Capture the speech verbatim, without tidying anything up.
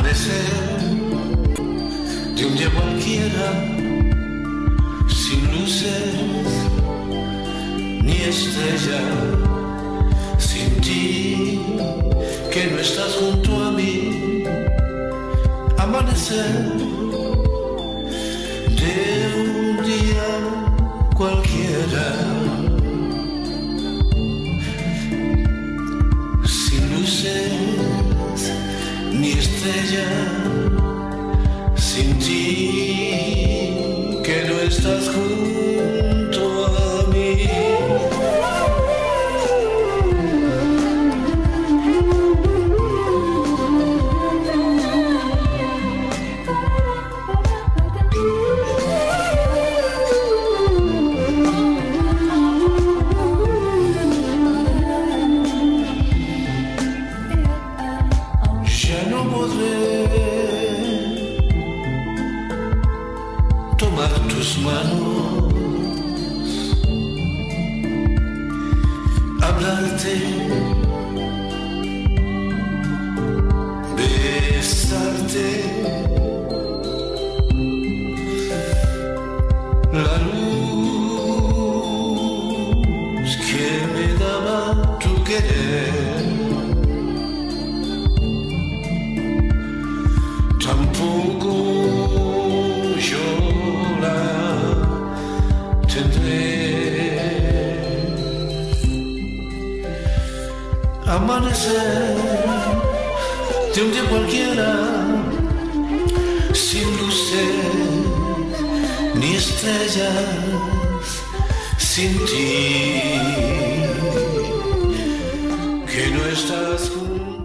Amanecer de un día cualquiera, sin luces ni estrella, sin ti que no estás junto a mí. Amanecer de un día cualquiera, sin luces ni estrella, sin ti que no estás junto a mí. Ya no podré tomar tus manos, hablarte, besarte. La luz que me daba tu querer tampoco yo la tendré. Amanecer de un día cualquiera, sin luces ni estrellas, sin ti que no estás junto.